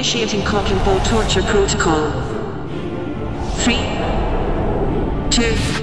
Initiating cock and ball torture protocol. 3, 2,